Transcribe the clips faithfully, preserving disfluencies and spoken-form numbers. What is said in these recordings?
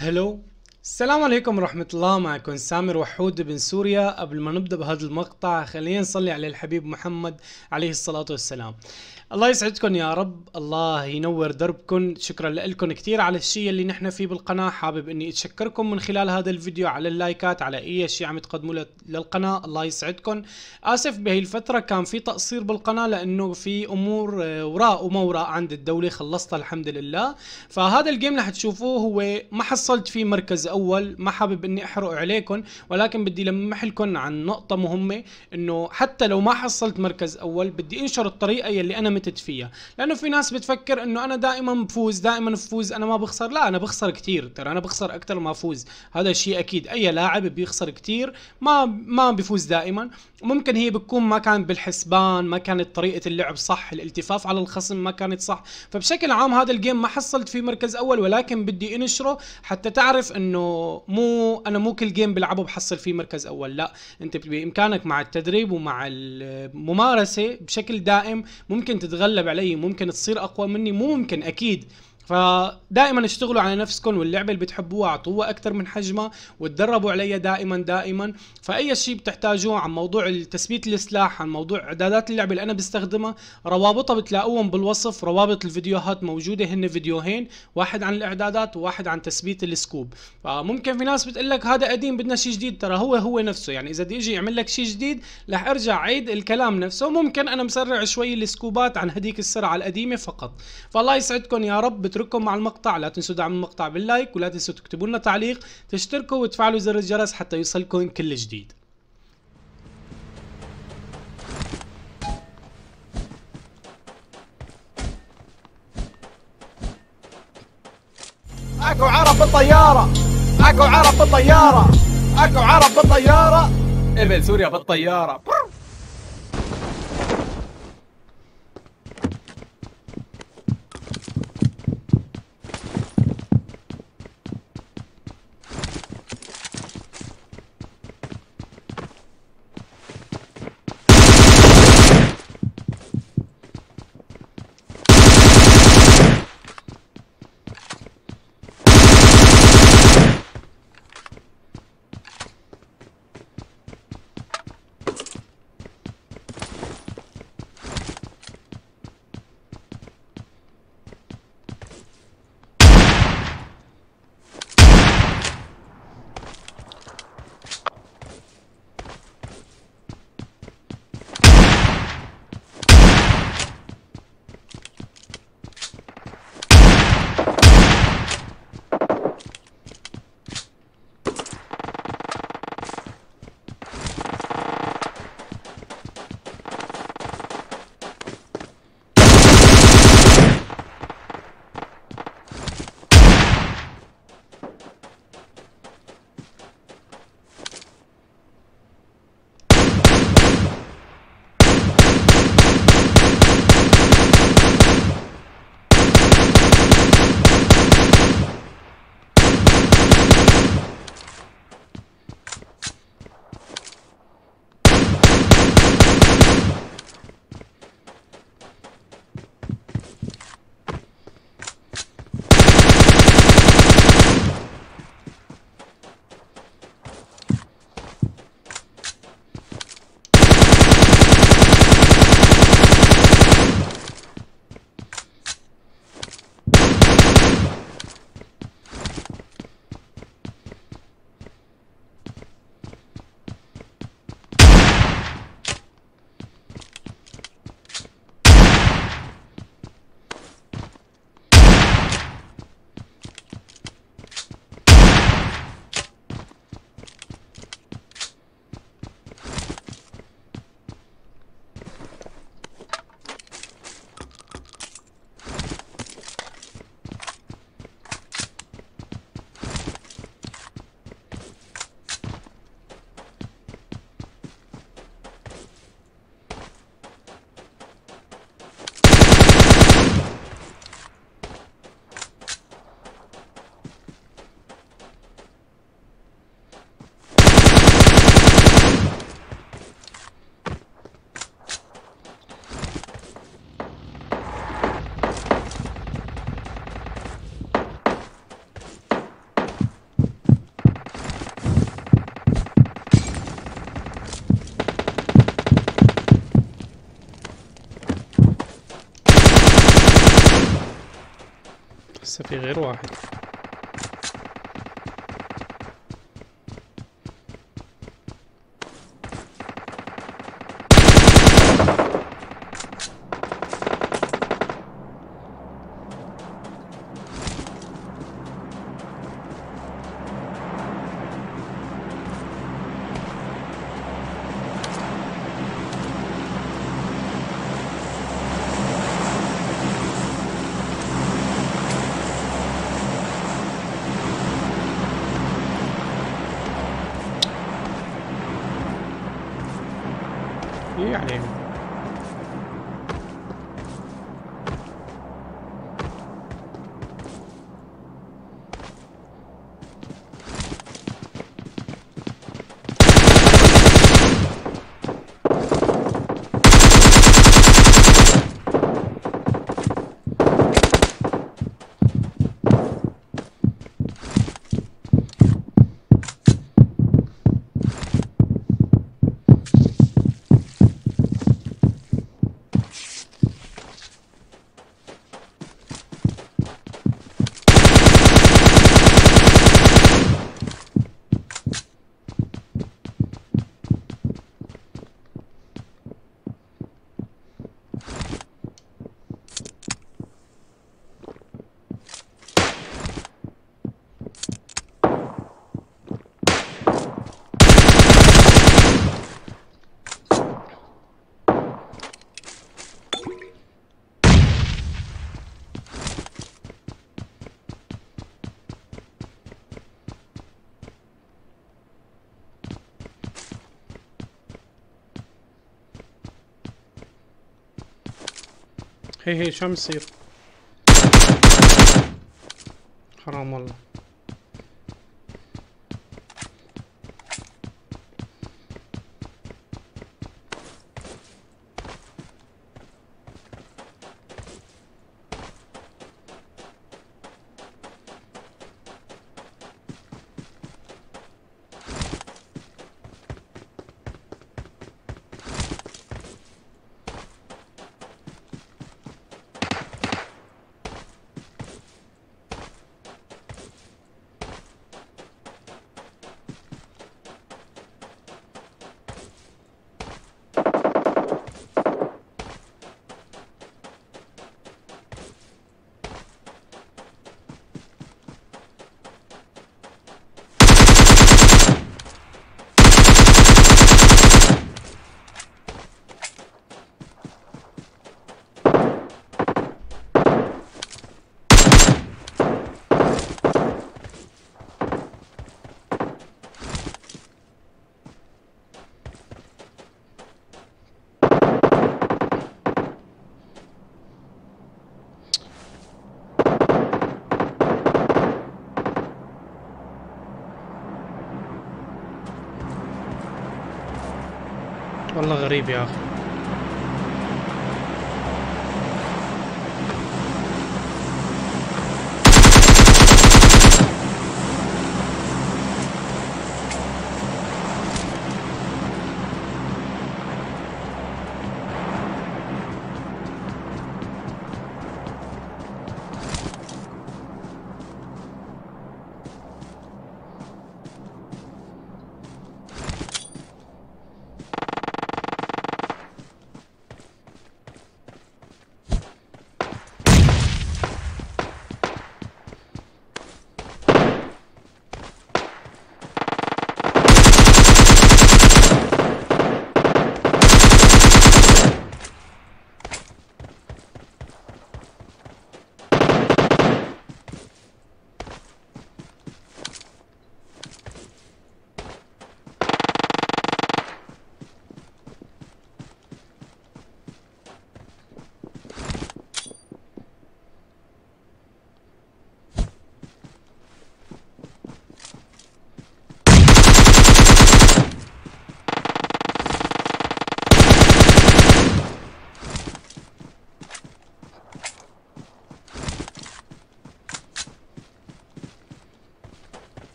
هلو، السلام عليكم ورحمة الله. معكم سامر وحود بن سوريا. قبل ما نبدأ بهذا المقطع خلينا نصلي على الحبيب محمد عليه الصلاة والسلام. الله يسعدكم يا رب، الله ينور دربكم. شكرا لكم كثير على الشيء اللي نحن فيه بالقناة. حابب اني اتشكركم من خلال هذا الفيديو على اللايكات، على اي شيء عم تقدموه للقناة. الله يسعدكم. اسف بهي الفترة كان في تقصير بالقناة لانه في امور وراء وما وراء عند الدولة، خلصتها الحمد لله. فهذا الجيم رح تشوفوه هو ما حصلت فيه مركز اول، ما حابب اني احرق عليكم، ولكن بدي لمح لكم عن نقطة مهمة، انه حتى لو ما حصلت مركز اول بدي انشر الطريقة يلي انا متت فيها. لانه في ناس بتفكر انه انا دائما بفوز دائما بفوز، انا ما بخسر. لا، انا بخسر كتير، ترى انا بخسر اكثر ما افوز. هذا شيء اكيد، اي لاعب بيخسر كتير، ما ما بيفوز دائما. ممكن هي بتكون ما كانت بالحسبان، ما كانت طريقة اللعب صح، الالتفاف على الخصم ما كانت صح. فبشكل عام هذا الجيم ما حصلت فيه مركز اول، ولكن بدي انشره حتى تعرف انه مو انا مو كل جيم بلعبه بحصل فيه مركز اول. لا، انت بامكانك مع التدريب ومع الممارسة بشكل دائم ممكن تتغلب علي، ممكن تصير اقوى مني، مو ممكن اكيد. فدائما اشتغلوا على نفسكم، واللعبه اللي بتحبوها اعطوها اكثر من حجمها، وتدربوا عليها دائما دائما. فاي شيء بتحتاجوه عن موضوع تثبيت السلاح، عن موضوع اعدادات اللعبه اللي انا بستخدمها، روابطها بتلاقوهم بالوصف. روابط الفيديوهات موجوده، هن فيديوهين، واحد عن الاعدادات وواحد عن تثبيت السكوب. فممكن في ناس بتقول لك هذا قديم بدنا شيء جديد، ترى هو هو نفسه. يعني اذا بدي اجي اعمل لك شيء جديد رح ارجع عيد الكلام نفسه. ممكن انا مسرع شوي السكوبات عن هديك السرعه القديمه فقط. فالله يسعدكم يا رب. بترككم مع المقطع، لا تنسوا دعم المقطع باللايك، ولا تنسوا تكتبوا لنا تعليق، تشتركوا وتفعلوا زر الجرس حتى يوصلكم كل جديد. اكو عرب بالطيارة، اكو عرب بالطيارة، اكو عرب بالطيارة، ابن سوريا بالطيارة. لسه في غير واحد. ايه عليهم. هي هي شو عم يصير؟ حرام والله. والله غريب يا اخي.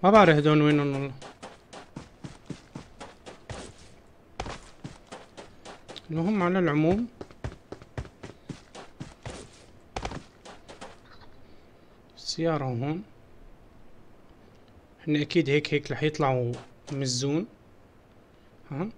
ما بعرف هدول وينهم والله. المهم على العموم السيارة هون. هن اكيد هيك هيك رح يطلعوا من الزون. ها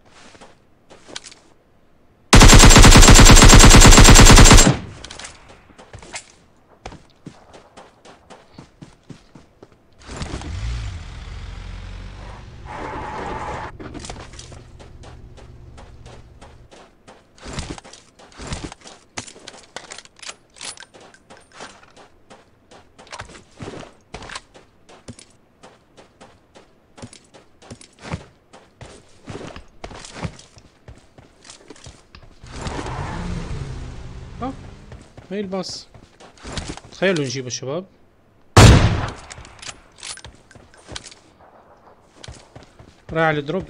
اه هي الباص. تخيلوا نجيبه شباب. رايح على الدروب.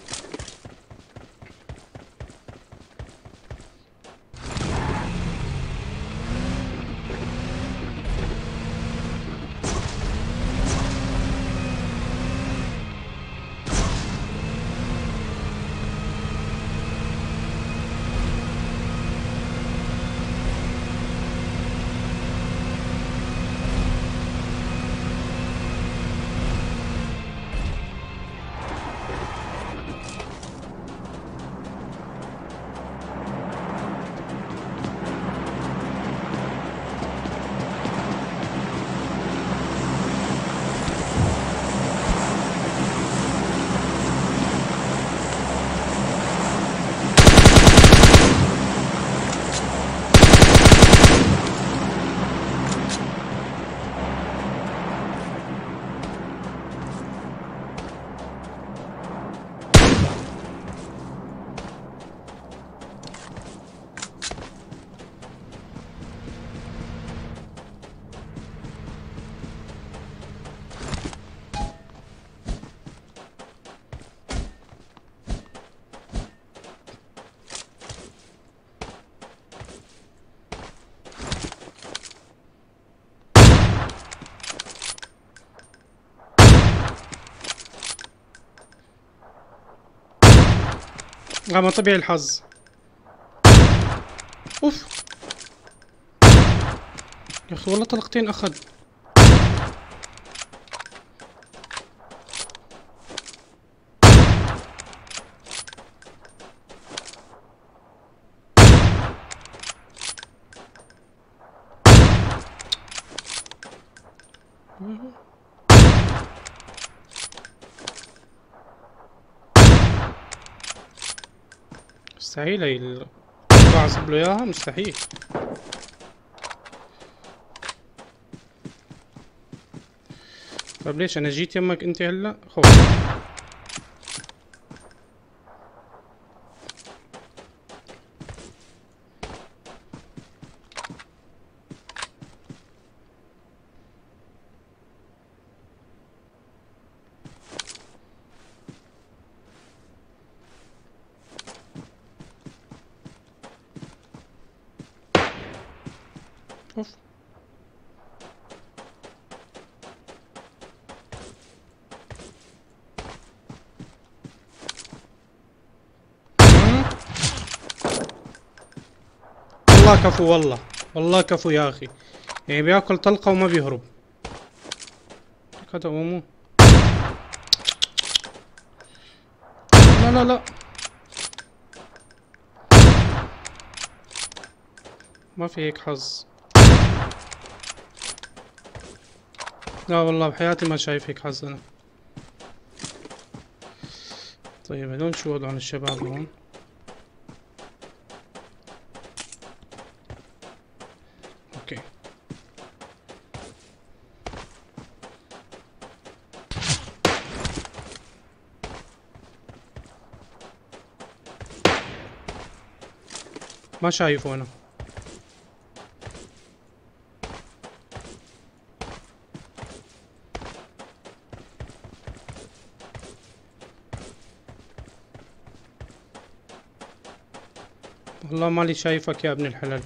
غما طبيعي الحظ. اوف يا اخي والله طلقتين اخذ. مستحيل هي ال- بعصب له اياها مستحيل. طيب ليش انا جيت يمك انت هلا؟ خوف. اوف والله كفو والله والله كفو يا اخي. يعني بياكل طلقة وما بيهرب. هذا مو لا لا لا ما في هيك حظ. لا والله بحياتي ما شايف هيك حظ انا. طيب هدول شو وضعهم الشباب هون؟ اوكي ما شايفه انا. والله مالي شايفك يا ابن الحلال.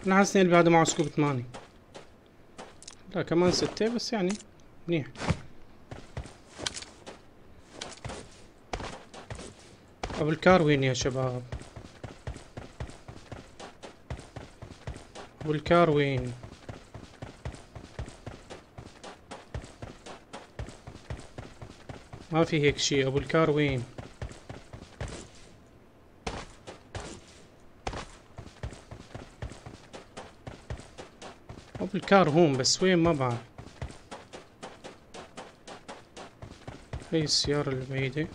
انا حاسس قلبي هذا معه سكوب ثمانية. لا كمان ستة بس يعني منيح. ابو الكار وين يا شباب؟ ابو الكار وين؟ ما في هيك شي. ابو الكار وين؟ ابو الكار هون بس وين ما بعرف. هي السيارة البعيدة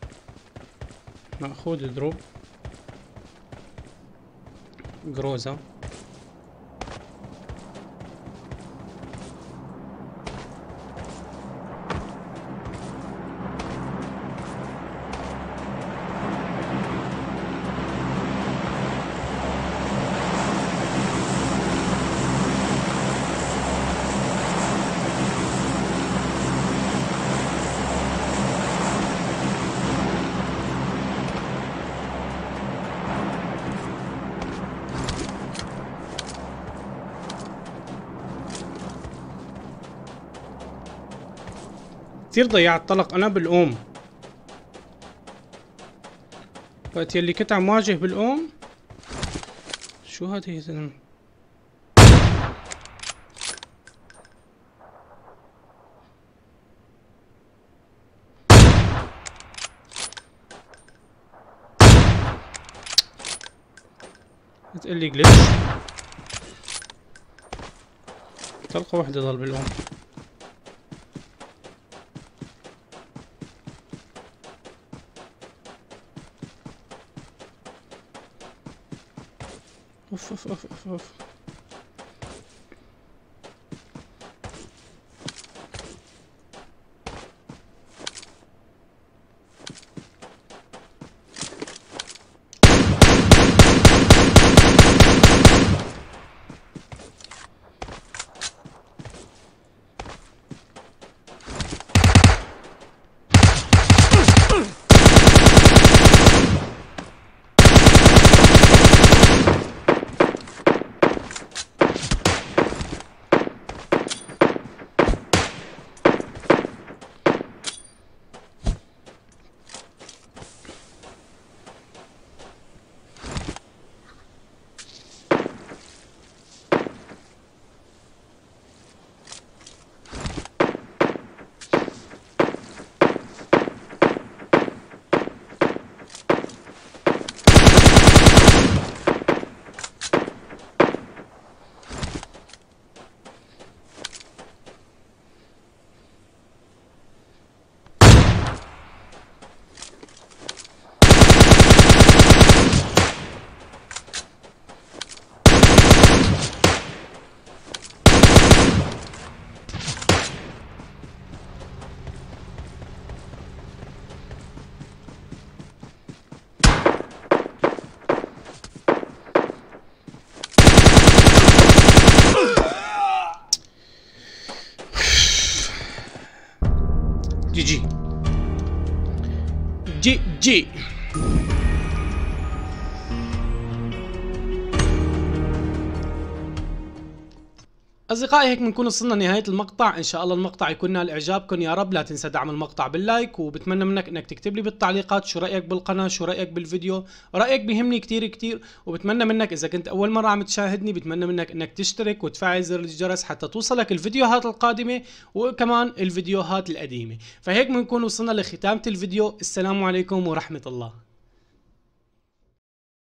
مأخوذ دروب جروزا. كثير ضيعت طلق انا بالأم وقت يلي كنت عم واجه بالأم. شو هاد يا زلمة؟ بتقلي جلتش. طلقة وحدة ضل بالأم. اوف اوف اوف اوف اوف. جي جي جي جي. أصدقائي هيك بنكون وصلنا لنهاية المقطع. إن شاء الله المقطع يكون نال إعجابكم يا رب. لا تنسى دعم المقطع باللايك، وبتمنى منك إنك تكتب لي بالتعليقات شو رأيك بالقناة، شو رأيك بالفيديو. رأيك بيهمني كتير كتير. وبتمنى منك إذا كنت أول مرة عم تشاهدني بتمنى منك إنك تشترك وتفعل زر الجرس حتى توصلك الفيديوهات القادمة وكمان الفيديوهات القديمة. فهيك بنكون وصلنا لختامة الفيديو. السلام عليكم ورحمة الله.